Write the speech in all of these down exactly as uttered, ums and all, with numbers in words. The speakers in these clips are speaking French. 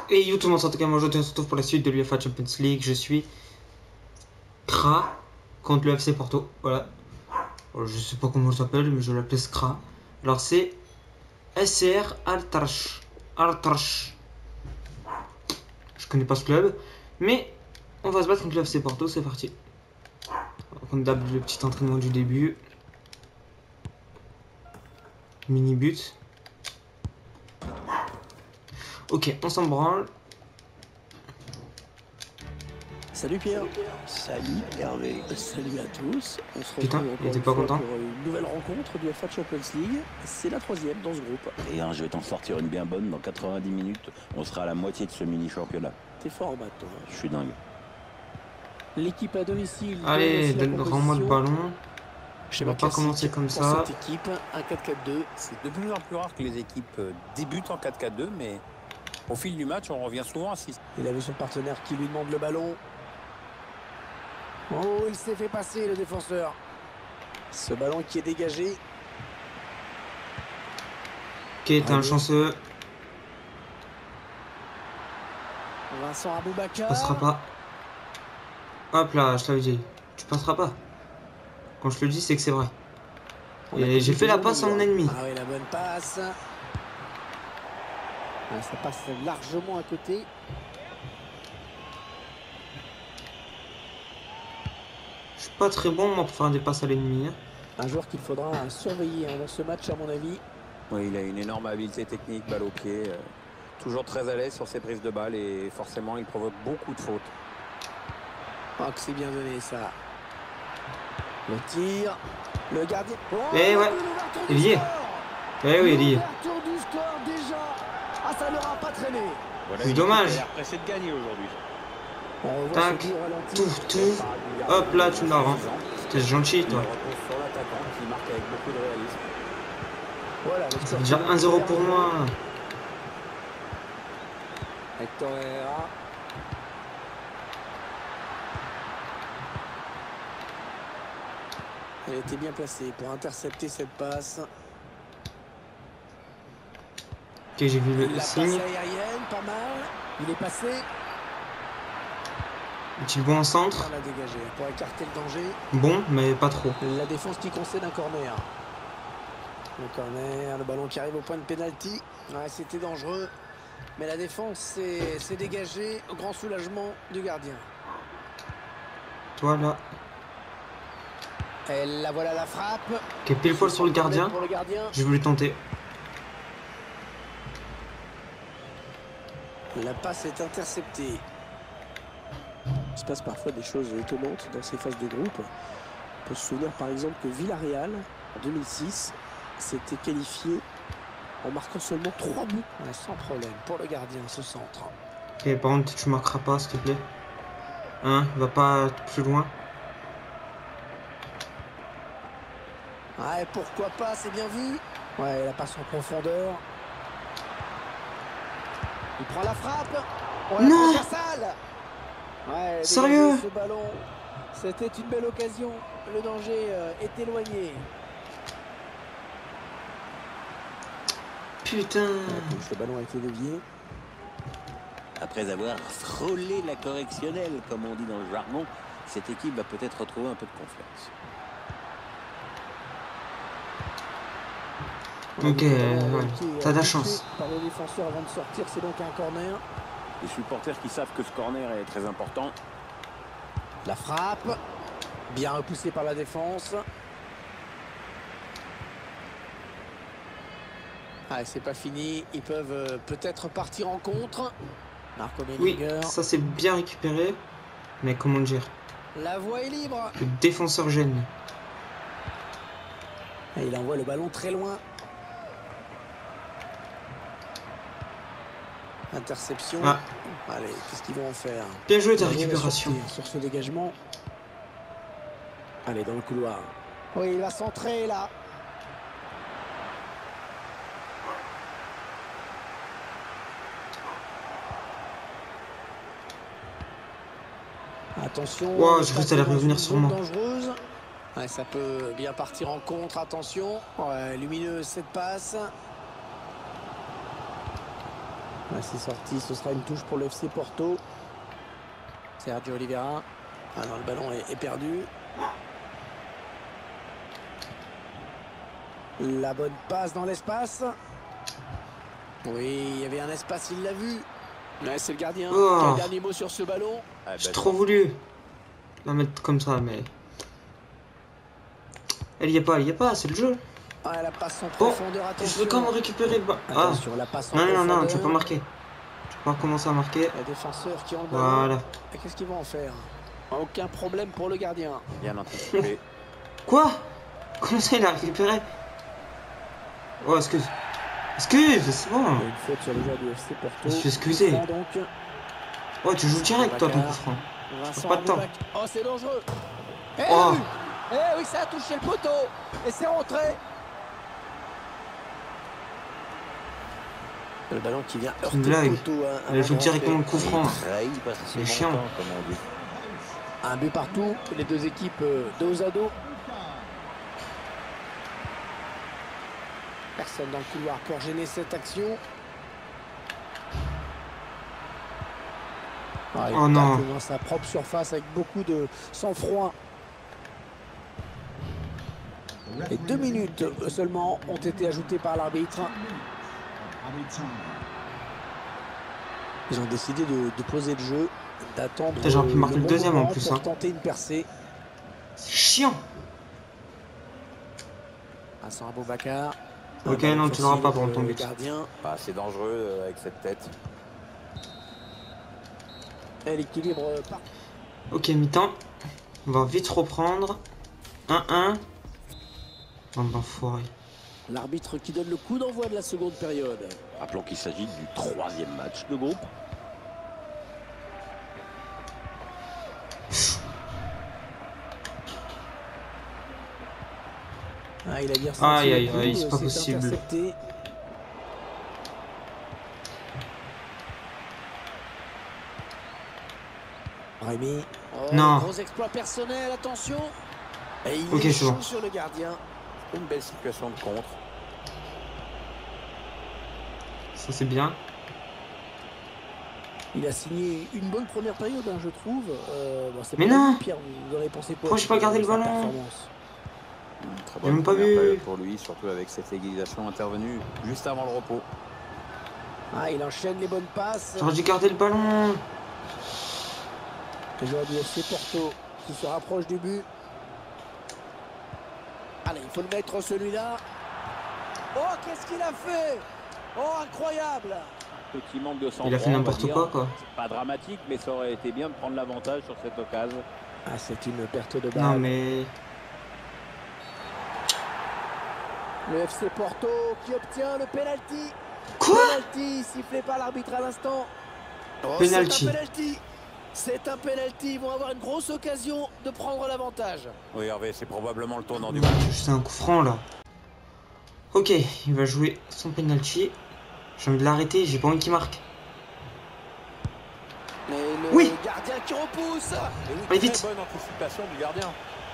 Et yo tout le monde, en tout cas moi aujourd'hui on se retrouve pour la suite de l'UEFA Champions League. Je suis Kra contre le F C Porto. Voilà. Alors, je sais pas comment ça s'appelle mais je l'appelle Skra. Alors c'est S C R Al-Tarsh. Al-Tarsh. Je connais pas ce club. Mais on va se battre contre le F C Porto, c'est parti. Comme d'hab, le petit entraînement du début. Mini but. Ok, on s'en branle. Salut Pierre. Salut Hervé. Salut à tous. On se retrouve Putain, il encore était une pas fois content. pour une nouvelle rencontre du UEFA Champions League. C'est la troisième dans ce groupe. Et hein, je vais t'en sortir une bien bonne. Dans quatre-vingt-dix minutes, on sera à la moitié de ce mini-championnat. T'es fort, Matt, toi. Je suis dingue. L'équipe à domicile. Allez, rends-moi le ballon. Je On va pas commencer comme ça. Cette équipe, un quatre quatre deux. C'est de plus en plus rare que les équipes débutent en quatre quatre deux, mais au fil du match, on revient souvent à six. Il avait son partenaire qui lui demande le ballon. Oh, il s'est fait passer, le défenseur. Ce ballon qui est dégagé. Ok, t'es un chanceux. Vincent Aboubakar. Tu passeras pas. Hop là, je t'avais dit. Tu passeras pas. Quand je te le dis, c'est que c'est vrai. Et j'ai fait la passe à mon ennemi. Ah oui, la bonne passe. Ah, ça passe largement à côté. Je suis pas très bon moi pour faire des passes à l'ennemi. Hein. Un joueur qu'il faudra surveiller hein, dans ce match à mon avis. Oui, il a une énorme habileté technique, balle au pied. Euh, toujours très à l'aise sur ses prises de balles et forcément il provoque beaucoup de fautes. Oh que c'est bien donné ça. Le tir. Le gardien. Oh, eh ouais. Il y est. Eh oui, il y est. L'ouverture du score déjà. Ah ça n'aura pas traîné. Voilà, c'est dommage. Il a pressé de gagner aujourd'hui. Tac, tout, tout. Hop là, tu me la rends. T'es gentil, toi. Voilà, c'est déjà un zéro pour moi. Hector Herrera. Elle était bien placée pour intercepter cette passe. Ok, j'ai vu le La signe. passe aérienne, pas mal. Il est passé. Est-il bon en centre? On l'a dégagé pour écarter le danger. Bon, mais pas trop. La défense qui concède un corner. Le corner, le ballon qui arrive au point de pénalty. Ouais, c'était dangereux. Mais la défense s'est dégagée au grand soulagement du gardien. Toi là. Et la voilà la frappe. Ok, pile poil sur le gardien. Pour le gardien. J'ai voulu tenter. La passe est interceptée. Il se passe parfois des choses étonnantes dans ces phases de groupe. On peut se souvenir par exemple que Villarreal, en deux mille six, s'était qualifié en marquant seulement trois buts. Ouais, sans problème pour le gardien, ce centre. Ok, par contre, tu marqueras pas, s'il te plaît. Hein, va pas plus loin. Ouais, pourquoi pas, c'est bien vu. Ouais, la passe en profondeur. Il prend la frappe. Oh, non. Ouais, sérieux? Ce ballon, c'était une belle occasion. Le danger euh, est éloigné. Putain. Ouais, ce ballon a été dévié. Après avoir frôlé la correctionnelle, comme on dit dans le jargon, cette équipe va peut-être retrouver un peu de confiance. Ok, ouais. T'as de la chance. Par le défenseur avant de sortir, c'est donc un corner. Les supporters qui savent que ce corner est très important. La frappe, bien repoussée par la défense. Ah, c'est pas fini, ils peuvent euh, peut-être partir en contre. Marco Oui, Bellinger. ça c'est bien récupéré. Mais comment dire? La voie est libre. Le défenseur gêne. Et il envoie le ballon très loin. Interception. Ah. Allez, qu'est-ce qu'ils vont en faire? Bien joué ta Bien joué récupération. sur ce dégagement. Allez, dans le couloir. Oui, il va centrer là. Attention. Wow, je crois que ça allait revenir sur moi. Dangereuse. Ouais, ça peut bien partir en contre, attention. Ouais, lumineuse cette passe. Là, c'est sorti, ce sera une touche pour le F C Porto. Sergio Oliveira. Ah non, le ballon est, est perdu. La bonne passe dans l'espace. Oui, il y avait un espace, il l'a vu. Là, c'est le gardien. Oh. Quel dernier mot sur ce ballon? Ah, J'ai bah, trop voulu la mettre comme ça, mais... Elle y est pas, elle y est pas, c'est le jeu. Ah, la passe en Bon, profondeur, je attention. veux quand même récupérer le ballon. Ah, Attention, la passe en non, non, profondeur. non, tu peux pas marquer. Tu peux pas commencer à marquer. Les défenseurs qui ont le ballon. Voilà. Et qu'est-ce qu'ils vont en faire? Aucun problème pour le gardien. bien anticipé. Quoi? Comment ça, il a récupéré? Oh, excuse. Excuse, c'est bon. Il y a une faute sur le joueur du F C Porto. Je suis excusé. Donc, Oh, tu joues direct, toi, ton coup franc. Vincent Pas de temps. Aboubak. Oh, c'est dangereux. Eh Oh. oui. Eh oui, ça a touché le poteau. Et c'est rentré. Le ballon qui vient heurter une le blague. poteau. Hein, Elle avant joue de directement le rentrer. coup franc. Trahi par C'est ses chiant. montants, comme on dit. Un but partout. Les deux équipes euh, dos à dos. Personne dans le couloir pour gêner cette action. Ah, il Oh non. tacle dans sa propre surface avec beaucoup de sang-froid. Et deux minutes seulement ont été ajoutées par l'arbitre. Ils ont décidé de, de poser le jeu, d'attendre. Putain, j'aurais pu marquer le bon deuxième en moment plus, pour hein. tenter une percée. C'est chiant. Vincent Aboubakar. Ok, Un non, tu l'auras facile pas pour le ton but. gardien. Pas assez dangereux euh, avec cette tête. Et l'équilibre par... Ok, mi-temps. On va vite reprendre. un un. Bande d'enfoirés. L'arbitre qui donne le coup d'envoi de la seconde période. Rappelons qu'il s'agit du troisième match de groupe. Ah, il a bien senti Aïe, le aïe, coup, aïe, c'est pas c'est possible. intercepté. Rémi. Oh, Non. Gros exploit personnel, attention. Et il Ok, est c'est chaud bon. sur le gardien. Une belle situation de contre. Ça, c'est bien. Il a signé une bonne première période, hein, je trouve. Euh, bon, c'est Mais pas non. lui, Pierre, vous aurez pensé quoi? Pourquoi j'ai pas gardé le de sa ballon? performance? Une très J'ai même bonne pas première vu. période pour lui, surtout avec cette égalisation intervenue juste avant le repos. Ah, il enchaîne les bonnes passes. J'aurais dû garder le ballon. Le joueur du F C Porto qui se rapproche du but. Allez, il faut le mettre celui-là. Oh, qu'est-ce qu'il a fait? Oh, incroyable! Petit manque de sang. Il a fait n'importe quoi, quoi. Pas dramatique, mais ça aurait été bien de prendre l'avantage sur cette occasion. Ah, c'est une perte de balle. Non, mais... Le F C Porto qui obtient le penalty. Quoi? Penalty sifflé par l'arbitre à l'instant. Oh, Penalty. c'est un penalty. C'est un penalty. Ils vont avoir une grosse occasion de prendre l'avantage. Oui, Hervé, c'est probablement le tournant du match. C'est un coup franc, là. Ok, il va jouer son penalty. J'ai envie de l'arrêter, j'ai pas envie qu'il marque. Mais le Oui. gardien qui repousse. Et oui, Allez, très vite. bonne anticipation du gardien.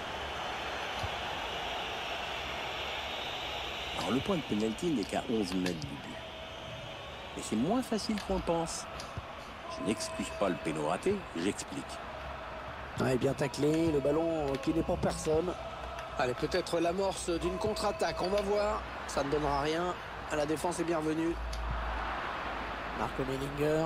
Alors le point de pénalty n'est qu'à onze mètres du but. Mais c'est moins facile qu'on le pense. Je n'excuse pas le péno raté, j'explique. Ouais, bien taclé, le ballon qui n'est pour personne. Allez, peut-être l'amorce d'une contre-attaque, on va voir. Ça ne donnera rien. La défense est bienvenue. Marco Mellinger.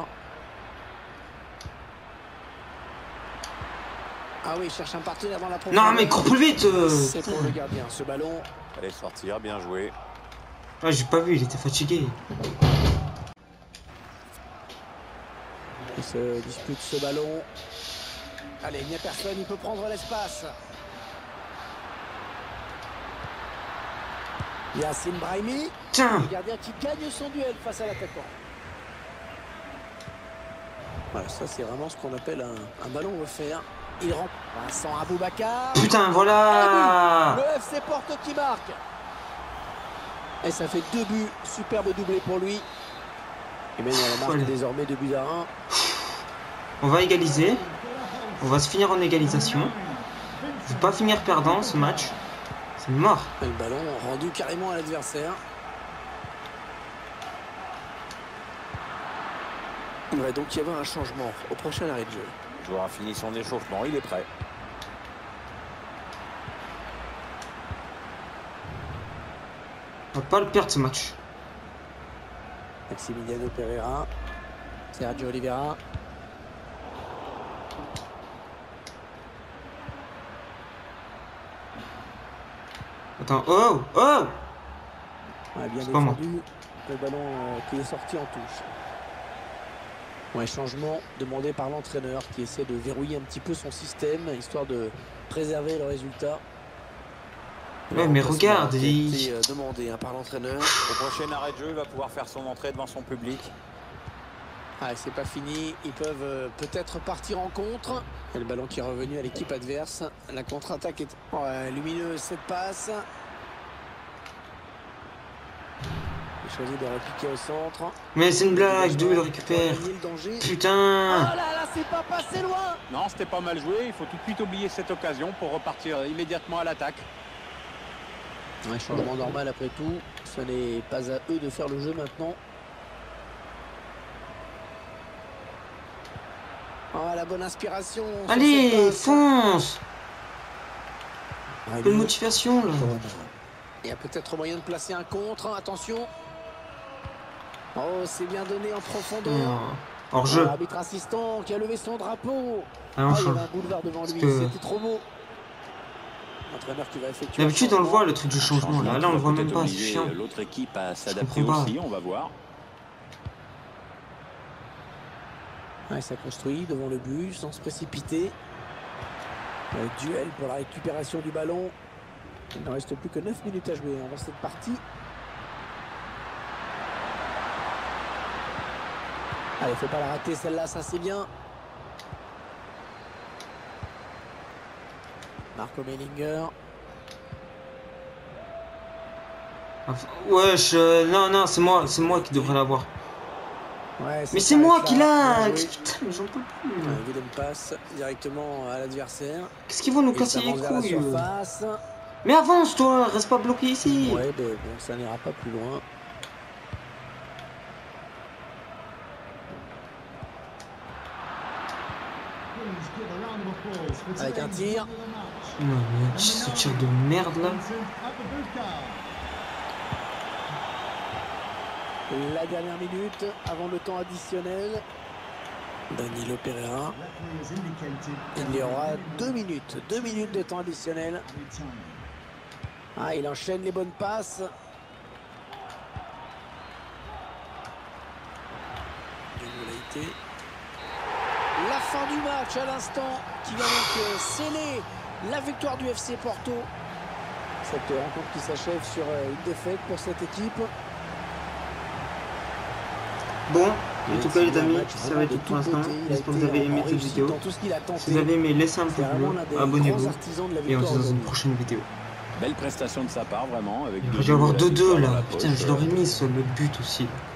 Ah oui, il cherche un partenaire dans la profondeur. Non, mais cours plus vite euh, C'est pour putain. le gardien, ce ballon. Allez sortir, bien joué. Ouais, j'ai pas vu, il était fatigué. Il se dispute ce ballon. Allez, il n'y a personne, il peut prendre l'espace. Yassine Brahimi. Tiens. Le gardien qui gagne son duel face à l'attaquant. Voilà, ça c'est vraiment ce qu'on appelle un, un ballon offert. Il rentre. Vincent Aboubakar. Putain, voilà. Le F C Porto qui marque. Et ça fait deux buts. Superbe doublé pour lui. Et mène à la marque Voilà. désormais deux buts à un. On va égaliser. On va se finir en égalisation. Je vais pas finir perdant ce match. C'est mort. Le ballon rendu carrément à l'adversaire. Il va donc y avoir un changement au prochain arrêt de jeu. Le joueur a fini son échauffement, il est prêt. On va pas le perdre ce match. Maximiliano Pereira. Sergio Oliveira. Attends, oh, oh Ouais, bien C'est pas moi. défendu. Le ballon euh, qui est sorti en touche. Ouais, changement demandé par l'entraîneur qui essaie de verrouiller un petit peu son système, histoire de préserver le résultat. Ouais, mais regarde, il... il... été, euh, demandé hein, par l'entraîneur. Au prochain arrêt de jeu, il va pouvoir faire son entrée devant son public. Ah, c'est pas fini, ils peuvent euh, peut-être partir en contre. Et le ballon qui est revenu à l'équipe adverse. La contre-attaque est ouais, lumineuse, cette passe. Il choisit de repiquer au centre. Mais c'est une blague, d'où il le récupère? Putain! Oh là là, c'est pas passé loin! Non, c'était pas mal joué. Il faut tout de suite oublier cette occasion pour repartir immédiatement à l'attaque. Un changement normal après tout. Ce n'est pas à eux de faire le jeu maintenant. Oh, la bonne inspiration. Allez, fonce! Un peu de motivation là. Il y a peut-être moyen de placer un contre. Attention. Oh, c'est bien donné en profondeur. Non. Hors jeu. L'arbitre assistant qui a levé son drapeau. Allez, on Ah, il y change. avait un boulevard devant lui. que- C'était trop beau. L'entraîneur qui va effectuer. D'habitude un on le changement. voit le truc du changement là, là on le voit même pas, c'est chiant. L'autre équipe à s'adapter comprends pas. aussi, on va voir. Ouais, ça construit devant le but sans se précipiter. Le duel pour la récupération du ballon. Il ne reste plus que neuf minutes à jouer dans cette partie. Allez, faut pas la rater celle-là, ça c'est bien. Marco Mellinger. Enfin, wesh, euh, non, non, c'est moi, c'est moi qui devrais l'avoir. Ouais, Mais ça c'est moi s'arrête qui là. l'a! Bien joué. Putain, mais j'en peux plus. Ouais, vilaine passe directement à l'adversaire. Qu'est-ce qu'ils vont nous Il casser les s'avance vers la couilles? euh surface. Mais avance toi, reste pas bloqué ici. Ouais, ben, bon, ça n'ira pas plus loin. Avec un tir. Non, mais ce tir de merde là. La dernière minute avant le temps additionnel. Danilo Pereira. Il y aura deux minutes. Deux minutes de temps additionnel. Ah, il enchaîne les bonnes passes. La fin du match à l'instant qui va donc sceller la victoire du F C Porto. Cette rencontre qui s'achève sur une défaite pour cette équipe. Bon, en tout cas les amis, ça va être tout pour l'instant. J'espère que vous avez aimé cette vidéo. Si vous avez aimé, laissez un pouce bleu, abonnez-vous et on se retrouve dans une prochaine vidéo. Belle prestation de sa part, vraiment. Avec Il va y avoir deux deux là. Putain, je l'aurais mis sur le but aussi.